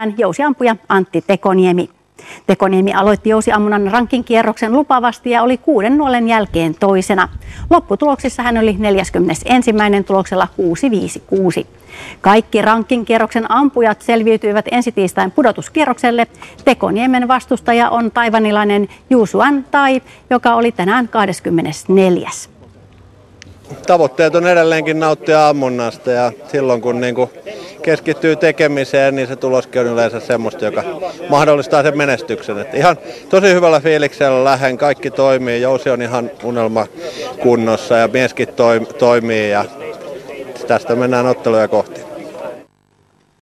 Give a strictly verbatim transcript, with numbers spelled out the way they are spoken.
jousiampuja Antti Tekoniemi. Tekoniemi aloitti jousiammunnan ranking-kierroksen lupaavasti ja oli kuuden nuolen jälkeen toisena. Lopputuloksissa hän oli neljäskymmenesensimmäinen tuloksella kuusi viisi kuusi. Kaikki ranking-kierroksen ampujat selviytyivät ensitiistain pudotuskierrokselle. Tekoniemen vastustaja on taivanilainen Juusuan Tai, joka oli tänään kahdeskymmenesneljäs. Tavoitteet on edelleenkin nauttia ammunnasta ja silloin kun niin kuin keskittyy tekemiseen, niin se tuloskin on yleensä semmoista, joka mahdollistaa sen menestyksen. Että ihan tosi hyvällä fiiliksellä lähden, kaikki toimii, jousi on ihan unelmakunnossa ja mieskin toimii ja tästä mennään otteluja kohti.